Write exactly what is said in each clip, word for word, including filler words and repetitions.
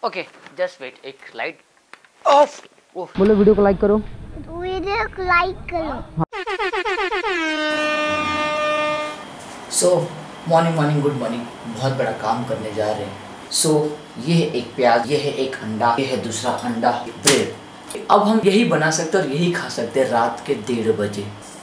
Okay just wait, एक light off. बोलो video को लाइक करो, वीडियो को लाइक करो। So morning morning good morning, बहुत बड़ा काम करने जा रहे हैं। सो so, ये है एक प्याज, ये है एक अंडा, ये है दूसरा अंडा, ब्रेड। अब हम यही बना सकते और यही खा सकते हैं रात के डेढ़ बजे।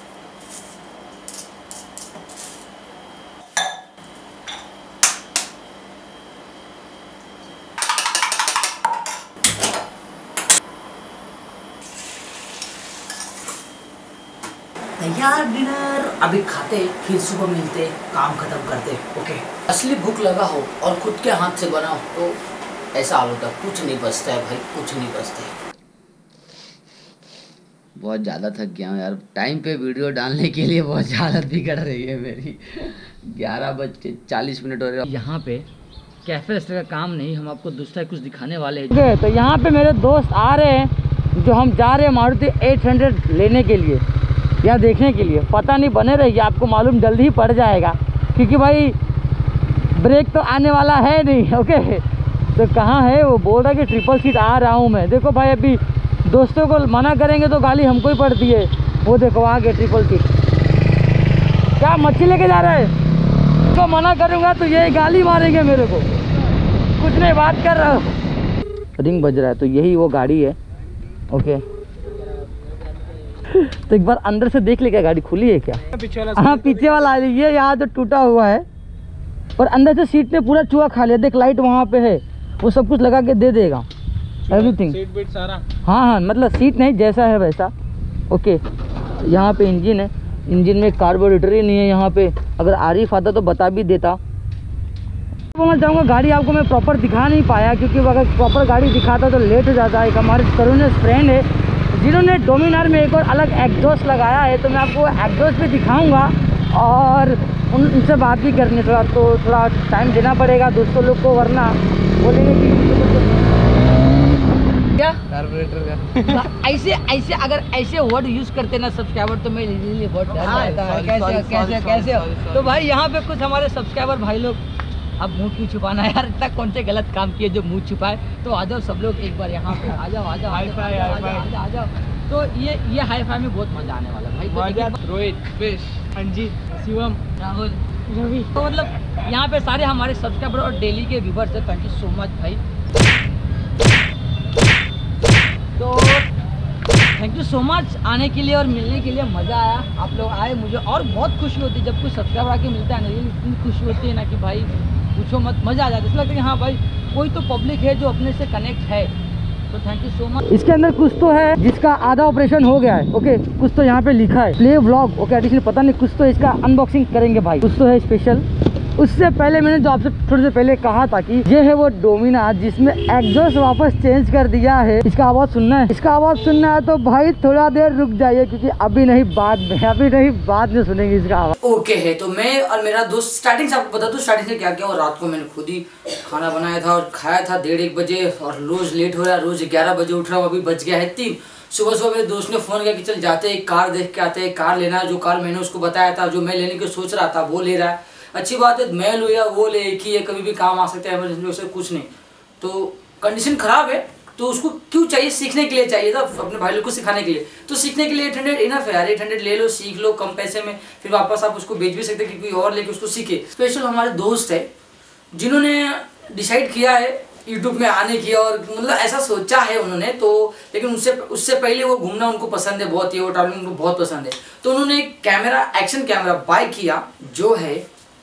तैयार डिनर, अभी खाते फिर सुबह मिलते, काम खत्म करते। ओके, असली भूख लगा हो और खुद के हाथ से बना हो तो ऐसा हाल होता, कुछ नहीं बचता है भाई, कुछ नहीं बचता है। बहुत ज़्यादा थक गया हूँ यार, टाइम पे वीडियो डालने के लिए बहुत हालत बिगड़ रही है मेरी। ग्यारह बज के चालीस मिनट हो रहे हैं। यहाँ पे कैफे रेस्टोरेंट का काम नहीं, हम आपको दूसरा कुछ दिखाने वाले हैं। okay, तो यहाँ पे मेरे दोस्त आ रहे हैं, जो हम जा रहे हैं मारुति एट हंड्रेड लेने के लिए या देखने के लिए। पता नहीं, बने रहिए, आपको मालूम जल्दी ही पड़ जाएगा, क्योंकि भाई ब्रेक तो आने वाला है नहीं। ओके, तो कहाँ है वो? बोल रहा है कि ट्रिपल सीट आ रहा हूँ मैं। देखो भाई, अभी दोस्तों को मना करेंगे तो गाली हमको ही पड़ती है। वो देखो आ गए ट्रिपल सीट। क्या मच्छी लेके जा रहे हैं? तो मना करूँगा तो ये गाली मारेंगे मेरे को। कुछ नहीं, बात कर रहा हूँ। रिंग बज रहा है, तो यही वो गाड़ी है। ओके, तो एक बार अंदर से देख ले, क्या गाड़ी खुली है क्या? हाँ, पीछे वाला ये यहाँ तो टूटा हुआ है, पर अंदर से सीट ने पूरा चूहा खा लिया। देख, लाइट वहाँ पे है, वो सब कुछ लगा के दे देगा, एवरीथिंग। सीट बीट सारा, हाँ हाँ, मतलब सीट नहीं, जैसा है वैसा। ओके, यहाँ पे इंजन है, इंजन में कार्बोरेटर ही नहीं है यहाँ पे। अगर आरिफ आता तो बता भी देता। मैं चाहूँगा, गाड़ी आपको मैं प्रॉपर दिखा नहीं पाया, क्योंकि अगर प्रॉपर गाड़ी दिखाता तो लेट हो जाता है। एक हमारे तरुण फ्रेंड है जिन्होंने डोमिनार में एक और अलग एग्जॉस्ट लगाया है, तो मैं आपको एग्जॉस्ट भी दिखाऊंगा और उन उनसे बात भी करनी है। थोड़ा तो थोड़ा टाइम देना पड़ेगा दोस्तों लोग को, वरना बोलेंगे कि क्या कार्बोरेटर का। ऐसे ऐसे अगर ऐसे वर्ड यूज़ करते ना सब्सक्राइबर, तो मैं इजीली बहुत डर जाता है। कैसे कैसे कैसे तो भाई यहाँ पे कुछ हमारे सब्सक्राइबर भाई लोग, अब मुँह क्यों छुपाना यार, इतना कौन से गलत काम किए जो मुँह छुपाए। तो आ जाओ सब लोग एक बार यहाँ पे, आ जाओ आ जाओ आ जाओ। तो ये ये हाई फाई में बहुत मजा आने वाला भाई। रोहित, पेश, अंजीत, शिवम, राहुल, रवि, तो मतलब यहाँ पे सारे हमारे सब्सक्राइबर और डेली के व्यूवर्स है। थैंक यू सो मच भाई। तो थैंक यू सो मच आने के लिए और मिलने के लिए। मज़ा आया, आप लोग आए, मुझे और बहुत खुशी होती है जब कुछ सब्सक्राइबर आके मिलता है ना। ये इतनी खुशी होती है ना कि भाई पूछो मत, मज़ा आ जाता है। इसलिए लगता है कि हाँ भाई, कोई तो पब्लिक है जो अपने से कनेक्ट है। तो थैंक यू सो मच। इसके अंदर कुछ तो है जिसका आधा ऑपरेशन हो गया है। ओके, कुछ तो यहाँ पे लिखा है प्ले व्लॉग। ओके, एडिशनल पता नहीं, कुछ तो इसका अनबॉक्सिंग करेंगे भाई, कुछ तो है स्पेशल। उससे पहले मैंने जो आपसे थोड़ी देर पहले कहा था कि ये है वो डोमिनार जिसमें एग्जॉस्ट वापस चेंज कर दिया है। इसका आवाज़ सुनना है, इसका आवाज़ सुनना है तो भाई थोड़ा देर रुक जाइए, क्योंकि अभी नहीं बाद में, अभी नहीं बाद में सुनेंगे इसका आवाज़। ओके है, तो मैं और मेरा दोस्त स्टार्टिंग से आपको बता दूं स्टार्टिंग से क्या क्या। और रात को मैंने खुद ही खाना बनाया था और खाया था डेढ़ एक बजे, और रोज़ लेट हो रहा है, रोज़ ग्यारह बजे उठ रहा हूँ। अभी बज गया है तीन। सुबह सुबह मेरे दोस्त ने फ़ोन किया कि चल जाते हैं, एक कार देख के आते हैं, कार लेना है। जो कार मैंने उसको बताया था, जो मैं लेने की सोच रहा था, वो ले रहा है। अच्छी बात है, मैं लो या वो ले, एक ही है, कभी भी काम आ सकता है, इमरजेंसी वैसे कुछ नहीं। तो कंडीशन ख़राब है, तो उसको क्यों चाहिए? सीखने के लिए चाहिए था, अपने भाई लोग को सिखाने के लिए। तो सीखने के लिए एट हंड्रेड इनफ है यार, एट हंड्रेड ले लो, सीख लो कम पैसे में, फिर वापस आप उसको बेच भी सकते हैं कि कोई और लेके उसको सीखे। स्पेशल हमारे दोस्त है जिन्होंने डिसाइड किया है यूट्यूब में आने की, और मतलब ऐसा सोचा है उन्होंने। तो लेकिन उससे उससे पहले वो घूमना उनको पसंद है बहुत ही, वो ट्रैवलिंग उनको बहुत पसंद है। तो उन्होंने एक कैमरा, एक्शन कैमरा बाय किया, जो है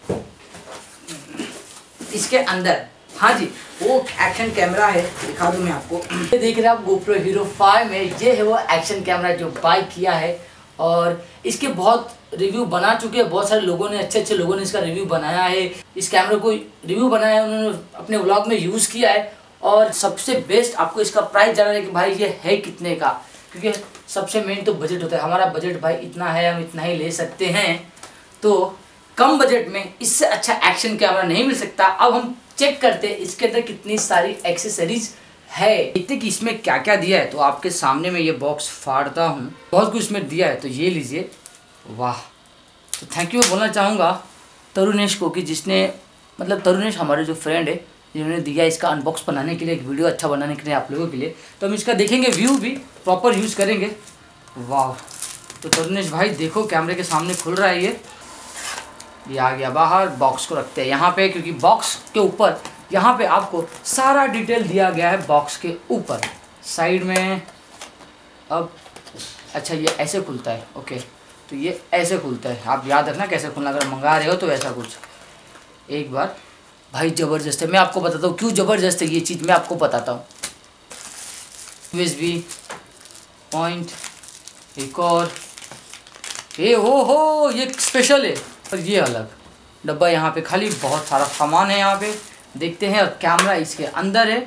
इसके अंदर। हाँ जी, वो एक्शन कैमरा है, दिखा दूं मैं आपको। ये देख रहे हैं आप GoPro Hero फाइव में, ये है वो एक्शन कैमरा जो बाय किया है। और इसके बहुत रिव्यू बना चुके हैं, बहुत सारे लोगों ने, अच्छे अच्छे लोगों ने इसका रिव्यू बनाया है। इस कैमरे को रिव्यू बनाया है उन्होंने, अपने व्लॉग में यूज़ किया है। और सबसे बेस्ट आपको इसका प्राइस जानना है कि भाई ये है कितने का, क्योंकि सबसे मेन तो बजट होता है। हमारा बजट भाई इतना है, हम इतना ही ले सकते हैं। तो कम बजट में इससे अच्छा एक्शन कैमरा नहीं मिल सकता। अब हम चेक करते हैं इसके अंदर कितनी सारी एक्सेसरीज है, देखते कि इसमें क्या क्या दिया है। तो आपके सामने में ये बॉक्स फाड़ता हूँ, बहुत कुछ इसमें दिया है। तो ये लीजिए, वाह। तो थैंक यू बोलना चाहूँगा तरुणेश को, कि जिसने, मतलब तरुणेश हमारे जो फ्रेंड है जिन्होंने दिया इसका अनबॉक्स बनाने के लिए, एक वीडियो अच्छा बनाने के लिए आप लोगों के लिए। तो हम इसका देखेंगे व्यू भी, प्रॉपर यूज़ करेंगे। वाह, तो तरुणेश भाई देखो कैमरे के सामने खुल रहा है ये ये आ गया बाहर। बॉक्स को रखते हैं यहाँ पे, क्योंकि बॉक्स के ऊपर यहाँ पे आपको सारा डिटेल दिया गया है बॉक्स के ऊपर। साइड में अब अच्छा ये ऐसे खुलता है, ओके, तो ये ऐसे खुलता है, आप याद रखना कैसे खुलना, अगर मंगा रहे हो तो ऐसा कुछ। एक बार भाई ज़बरदस्त है, मैं आपको बताता हूँ क्यों ज़बरदस्त है ये चीज़, मैं आपको बताता हूँ। यूएसबी पॉइंट, एक और ये हो हो ये स्पेशल है, और ये अलग डब्बा यहाँ पे खाली, बहुत सारा सामान है यहाँ पे देखते हैं। और कैमरा इसके अंदर है।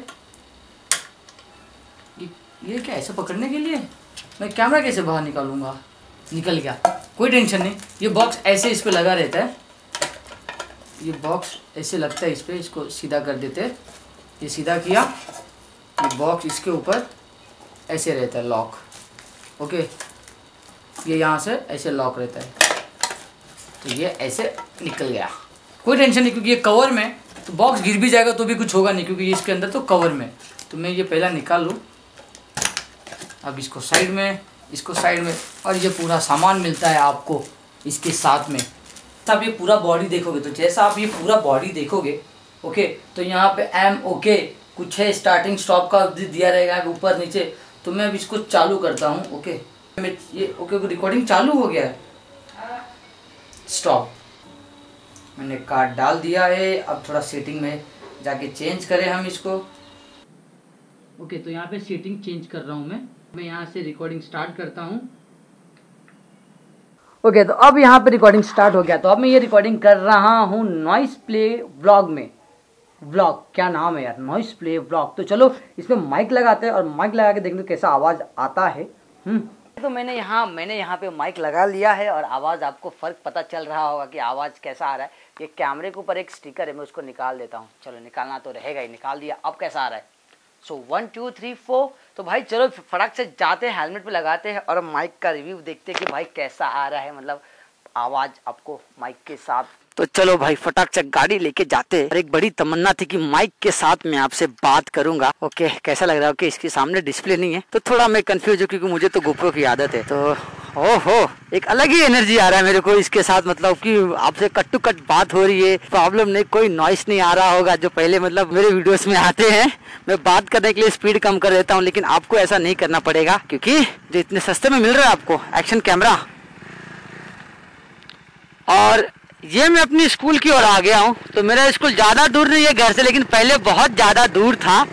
ये, ये क्या ऐसे पकड़ने के लिए, मैं कैमरा कैसे बाहर निकालूंगा, निकल गया, कोई टेंशन नहीं। ये बॉक्स ऐसे इस पर लगा रहता है, ये बॉक्स ऐसे लगता है इस पर, इसको सीधा कर देते हैं, ये सीधा किया, ये बॉक्स इसके ऊपर ऐसे रहता है लॉक, ओके, ये यहाँ से ऐसे लॉक रहता है, तो ये ऐसे निकल गया, कोई टेंशन नहीं, क्योंकि ये कवर में, तो बॉक्स गिर भी जाएगा तो भी कुछ होगा नहीं, क्योंकि ये इसके अंदर तो कवर में। तो मैं ये पहला निकाल लूँ, अब इसको साइड में, इसको साइड में, और ये पूरा सामान मिलता है आपको इसके साथ में। आप ये पूरा बॉडी देखोगे, तो जैसा आप ये पूरा बॉडी देखोगे, ओके, तो यहाँ पे एम ओके कुछ है, स्टार्टिंग स्टॉप का दिया रहेगा ऊपर नीचे। तो मैं अब इसको चालू करता हूँ, ओके, मैं ये ओके रिकॉर्डिंग चालू हो गया है, स्टॉप, मैंने कार्ड डाल दिया है। अब थोड़ा सेटिंग में जाके चेंज करें हम इसको, ओके, तो यहाँ पे सेटिंग चेंज कर रहा हूँ मैं मैं यहाँ से रिकॉर्डिंग स्टार्ट करता हूँ, ओके okay, तो अब यहाँ पे रिकॉर्डिंग स्टार्ट हो गया। तो अब मैं ये रिकॉर्डिंग कर रहा हूँ नॉइस प्ले व्लॉग में। व्लॉग क्या नाम है यार, नॉइस प्ले व्लॉग। तो चलो इसमें माइक लगाते हैं और माइक लगा के देखते हैं कैसा आवाज़ आता है। हम्म तो मैंने यहाँ मैंने यहाँ पे माइक लगा लिया है और आवाज़ आपको फ़र्क पता चल रहा होगा कि आवाज़ कैसा आ रहा है। ये कैमरे के ऊपर एक स्टिकर है, मैं उसको निकाल देता हूँ। चलो निकालना तो रहेगा ही, निकाल दिया। अब कैसा आ रहा है, so one two three four. तो भाई चलो फटाक से जाते हैं, हेलमेट पे लगाते हैं और माइक का रिव्यू देखते हैं कि भाई कैसा आ रहा है, मतलब आवाज़ आपको माइक के साथ। तो चलो भाई फटाक से गाड़ी लेके जाते हैं। और एक बड़ी तमन्ना थी कि माइक के साथ मैं आपसे बात करूंगा। ओके कैसा लग रहा है? ओके इसके सामने डिस्प्ले नहीं है तो थोड़ा मैं कंफ्यूज हूँ, क्योंकि मुझे तो गोप्रो की आदत है। तो ओहो एक अलग ही एनर्जी आ रहा है मेरे को इसके साथ, मतलब कि आपसे कट टू कट बात हो रही है, प्रॉब्लम नहीं, कोई नॉइस नहीं आ रहा होगा जो पहले मतलब मेरे वीडियोस में आते हैं। मैं बात करने के लिए स्पीड कम कर देता हूँ, लेकिन आपको ऐसा नहीं करना पड़ेगा, क्योंकि जो इतने सस्ते में मिल रहा है आपको एक्शन कैमरा। और ये मैं अपनी स्कूल की ओर आ गया हूँ। तो मेरा स्कूल ज्यादा दूर नहीं है घर से, लेकिन पहले बहुत ज्यादा दूर था।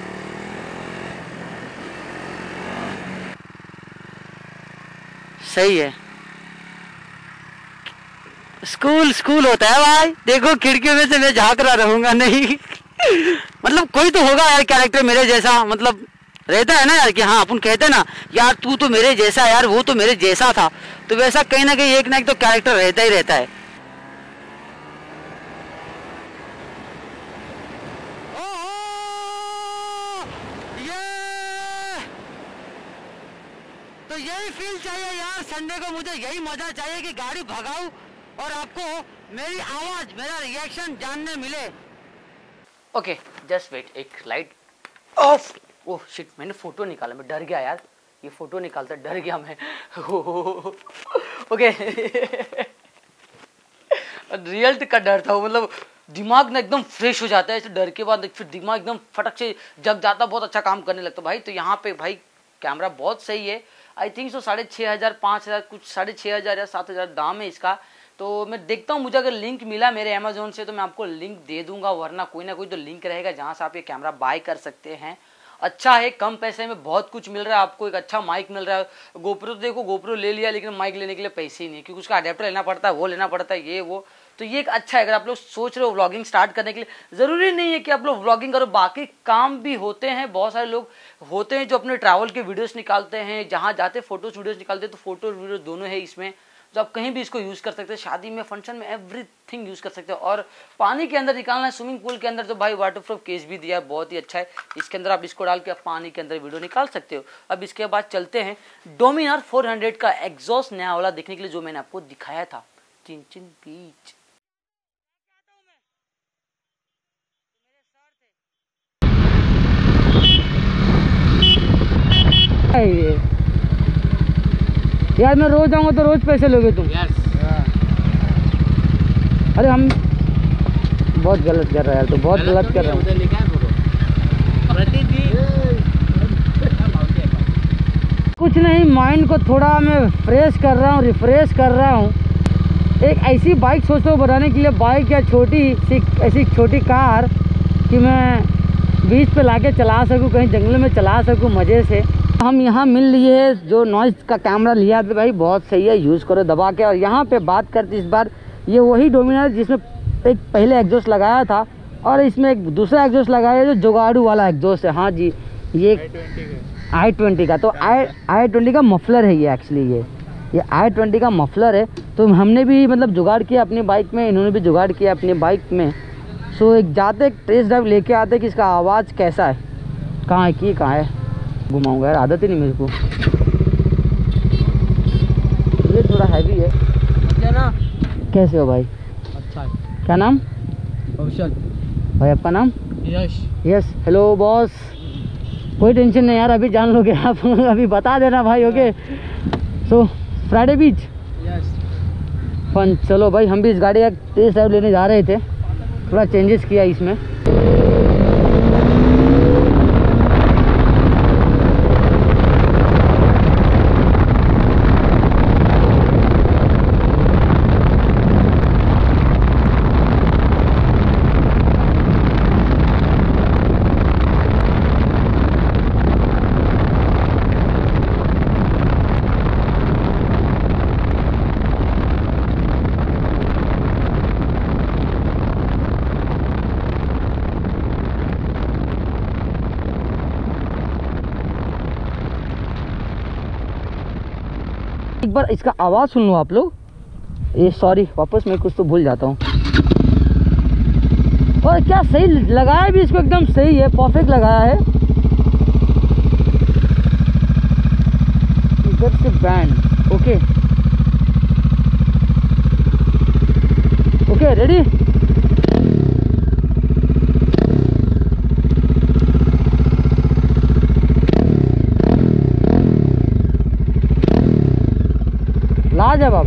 सही है, स्कूल स्कूल होता है भाई। देखो खिड़कियों में से मैं झांक रहा रहूंगा नहीं मतलब कोई तो होगा यार कैरेक्टर मेरे जैसा, मतलब रहता है ना यार कि हाँ अपन कहते हैं ना यार तू तो मेरे जैसा, यार वो तो मेरे जैसा था। तो वैसा कहीं ना कहीं एक ना एक तो कैरेक्टर रहता ही रहता है। तो यही फील चाहिए यार संडे को, मुझे यही मजा चाहिए कि गाड़ी भगाऊं और आपको मेरी आवाज, मेरा रिएक्शन जानने मिले। ओके जस्ट वेट, एक लाइट ऑफ। ओह शिट, मैंने फोटो निकाला, मैं डर गया यार, ये फोटो निकालता डर गया मैं ओके रियल का डर था, मतलब दिमाग ना एकदम फ्रेश हो जाता है इस डर के बाद, फिर दिमाग एकदम फटक से जग जाता, बहुत अच्छा काम करने लगता भाई। तो यहाँ पे भाई कैमरा बहुत सही है, आई थिंक सो साढ़े छः हज़ार पाँच हज़ार कुछ साढ़े छः हज़ार या सात हज़ार दाम है इसका। तो मैं देखता हूँ, मुझे अगर लिंक मिला मेरे अमेजोन से तो मैं आपको लिंक दे दूंगा, वरना कोई ना कोई तो लिंक रहेगा जहाँ से आप ये कैमरा बाय कर सकते हैं। अच्छा है, कम पैसे में बहुत कुछ मिल रहा है आपको, एक अच्छा माइक मिल रहा है। गोप्रो तो देखो गोप्रो ले लिया, लेकिन माइक लेने के लिए पैसे ही नहीं, क्योंकि उसका अडेप्टर लेना पड़ता है, वो लेना पड़ता है, ये वो। तो ये एक अच्छा है, अगर आप लोग सोच रहे हो व्लॉगिंग स्टार्ट करने के लिए, ज़रूरी नहीं है कि आप लोग व्लॉगिंग करो, बाकी काम भी होते हैं। बहुत सारे लोग होते हैं जो अपने ट्रैवल के वीडियोस निकालते हैं, जहाँ जाते फोटोज वीडियोस निकालते हैं, तो फोटो वीडियो दोनों है इसमें, तो आप कहीं भी इसको यूज़ कर सकते हैं, शादी में, फंक्शन में, एवरीथिंग यूज़ कर सकते हो। और पानी के अंदर निकालना है, स्विमिंग पूल के अंदर, तो भाई वाटरप्रूफ केस भी दिया है, बहुत ही अच्छा है। इसके अंदर आप इसको डाल के आप पानी के अंदर वीडियो निकाल सकते हो। अब इसके बाद चलते हैं डोमिनार फोर हंड्रेड का एग्जॉस्ट नया वाला देखने के लिए, जो मैंने आपको दिखाया था। चिन चिन बीच है ये? यार मैं रोज आऊँगा तो रोज पैसे लोगे तुम? अरे हम बहुत गलत कर रहा है यार, तो बहुत गलत कर रहा हूँ। कुछ नहीं, माइंड को थोड़ा मैं फ्रेश कर रहा हूँ, रिफ्रेश कर रहा हूँ। एक ऐसी बाइक सोच रहा हूँ बनाने के लिए, बाइक या छोटी सी ऐसी छोटी कार कि मैं बीच पे लाके चला सकूँ, कहीं जंगल में चला सकूँ मज़े से। हम यहाँ मिल लिए, जो नॉइज़ का कैमरा लिया था भाई बहुत सही है, यूज़ करो दबा के। और यहाँ पे बात करते इस बार, ये वही डोमिनर जिसमें एक पहले एग्जॉस्ट लगाया था और इसमें एक दूसरा एग्जॉस्ट लगाया है जो जुगाड़ू वाला एग्जॉस्ट है। हाँ जी, ये आई ट्वेंटी का, तो आई आई ट्वेंटी का मफलर है ये एक्चुअली, ये ये आई ट्वेंटी का मफलर है। तो हमने भी मतलब जुगाड़ किया अपनी बाइक में, इन्होंने भी जुगाड़ किया अपनी बाइक में। सो एक जाते एक टेस्ट ड्राइव लेके आते कि इसका आवाज़ कैसा है, कहाँ है कि कहाँ है। घुमाऊँगा यार, आदत ही नहीं मेरे को, ये थोड़ा हैवी है। क्या ना, कैसे हो भाई? अच्छा है। क्या नाम? कौशल। भाई आपका नाम? यश। Yes, hello boss. कोई टेंशन नहीं यार, अभी जान लोगे आप अभी बता देना भाई। Okay, so Friday beach yes fun. चलो भाई, हम भी इस गाड़ी का टेस्ट ड्राइव लेने जा रहे थे, थोड़ा चेंजेस किया इसमें। एक बार इसका आवाज़ सुन लो आप लोग। ये सॉरी, वापस मैं कुछ तो भूल जाता हूँ। और क्या सही लगाया भी इसको, एकदम सही है, परफेक्ट लगाया है। इधर से बैंड, ओके ओके, रेडी। लाजवाब।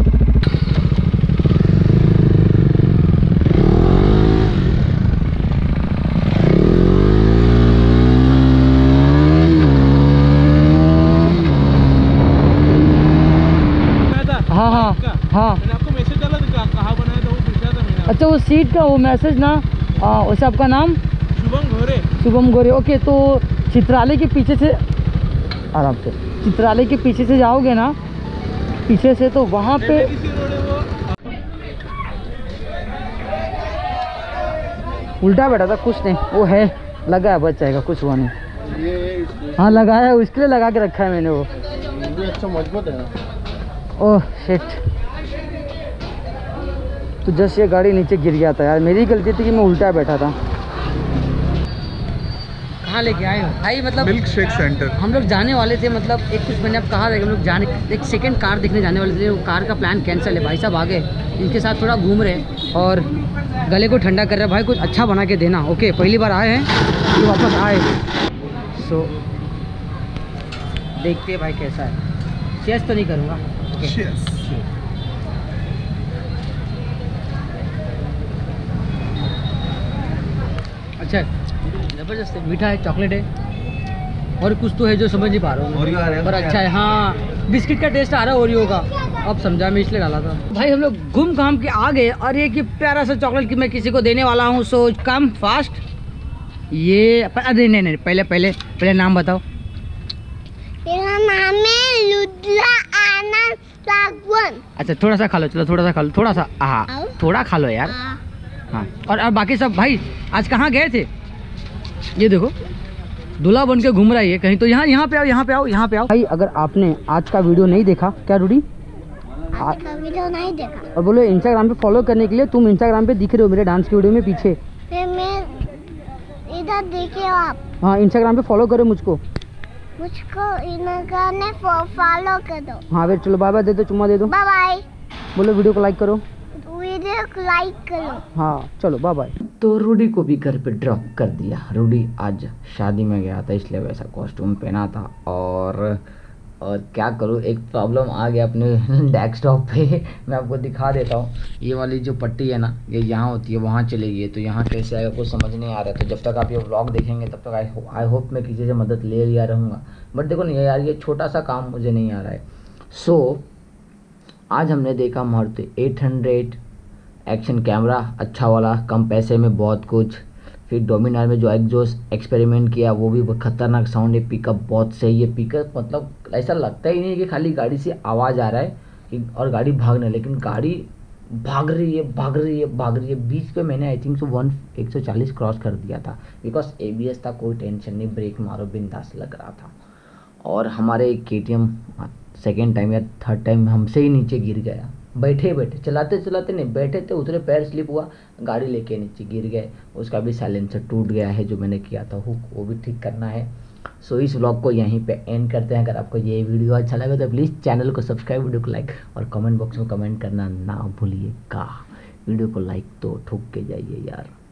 हाँ हाँ हाँ, आपको मैसेज डाला था, कहाँ बनाया था वो पूछा था मैंने। अच्छा वो सीट का वो मैसेज ना, वैसे आपका नाम? शुभम घोरे। शुभम घोरे, ओके। तो चित्रालय के पीछे से, आराम से चित्रालय के पीछे से जाओगे ना, पीछे से, तो वहाँ पे उल्टा बैठा था, कुछ नहीं, वो है लगा है, बच जाएगा, कुछ हुआ नहीं। हाँ लगाया है, उसके लिए लगा के रखा है मैंने वो। अच्छा मजबूत है ना। ओह शिट, तो जस्ट ये गाड़ी नीचे गिर गया था यार, मेरी गलती थी कि मैं उल्टा बैठा था। कहाँ लेके आए हो भाई? मतलब मिल्क शेक सेंटर हम लोग जाने वाले थे, मतलब एक कुछ मैंने अब कहा था कि हम लोग जाने, एक सेकंड कार देखने जाने वाले थे, वो कार का प्लान कैंसिल है। भाई साहब आगे इनके साथ थोड़ा घूम रहे और गले को ठंडा कर रहे हैं। भाई कुछ अच्छा बना के देना, ओके। पहली बार आए हैं, ये वापस आए। सो देखते हैं भाई कैसा है। चेस तो नहीं करूँगा, ओके। अच्छा ज़बरदस्त है, मीठा है, चॉकलेट है और कुछ तो है जो समझ नहीं पा रहा हूँ, पर अच्छा है। हाँ, बिस्किट का टेस्ट आ रहा है ओरियो का, अब समझा, मैं इसलिए डाला था। भाई हम लोग घूम घाम के आ गए और ये कि प्यारा सा चॉकलेट कि मैं किसी को देने वाला हूँ। So come fast. ये अरे नहीं नहीं, पहले पहले पहले नाम बताओ। मेरा नाम है लुद्रा आनंद सागवन। अच्छा थोड़ा सा खा लो, चलो थोड़ा सा खा लो, थोड़ा सा, हाँ थोड़ा खा लो यार। हाँ, और अब बाकी सब भाई आज कहाँ गए थे? ये देखो दूल्हा बन के घूम रहा है कहीं, तो यहाँ यहाँ पे आओ, यहाँ पे आओ, यहाँ पे आओ भाई। अगर आपने आज का वीडियो नहीं देखा, क्या रूडी? आज का वीडियो नहीं देखा और बोलो इंस्टाग्राम पे फॉलो करने के लिए, तुम इंस्टाग्राम पे दिख रहे हो मेरे डांस की वीडियो में पीछे। फिर मैं इधर देखे हो आप? हाँ, इंस्टाग्राम पे फॉलो करो मुझको, मुझको इंस्टाग्राम में फॉलो कर दो। हाँ फिर चलो बाय बाय दे दो, चुम्मा दे दो, बाय बाय। बोलो वीडियो को लाइक करो, वीडियो को लाइक करो। हाँ चलो बाय बाय। तो तो रूडी को भी घर पे ड्रॉप कर दिया। रूडी आज शादी में गया था इसलिए वैसा कॉस्ट्यूम पहना था। और और क्या करूँ, एक प्रॉब्लम आ गया अपने डेस्कटॉप पे। मैं आपको दिखा देता हूँ। ये वाली जो पट्टी है ना, ये यहाँ होती है, वहाँ चली गई है। तो यहाँ कैसे आएगा कुछ समझ नहीं आ रहा है। तो जब तक आप ये व्लॉग देखेंगे तब तक आई हो आई होप मैं किसी से मदद ले लिया रहूँगा। बट देखो नहीं यार, ये छोटा सा काम मुझे नहीं आ रहा है। सो so, आज हमने देखा Maruti eight hundred action camera अच्छा वाला, कम पैसे में बहुत कुछ। फिर डोमिनार में जो एग्जॉस्ट एक्सपेरिमेंट किया वो भी खतरनाक साउंड है, पिकअप बहुत सही है। पिकअप मतलब ऐसा लगता ही नहीं कि खाली गाड़ी से आवाज़ आ रहा है कि और गाड़ी भागना, लेकिन गाड़ी भाग रही है भाग रही है भाग रही है। बीच पे मैंने आई थिंक सो वन एक सौ चालीस क्रॉस कर दिया था, बिकॉज ए बी एस था, कोई टेंशन नहीं, ब्रेक मारो बिंदास लग रहा था। और हमारे के टी एम सेकेंड टाइम या थर्ड टाइम हमसे ही नीचे गिर गया, बैठे बैठे चलाते चलाते नहीं, बैठे थे उतरे, पैर स्लिप हुआ, गाड़ी लेके नीचे गिर गए। उसका भी साइलेंसर टूट गया है जो मैंने किया था हुक, वो भी ठीक करना है। सो इस व्लॉग को यहीं पे एंड करते हैं। अगर आपको ये वीडियो अच्छा लगे तो प्लीज़ चैनल को सब्सक्राइब, वीडियो को लाइक और कमेंट बॉक्स में कमेंट करना ना भूलिएगा। वीडियो को लाइक तो ठोक के जाइए यार।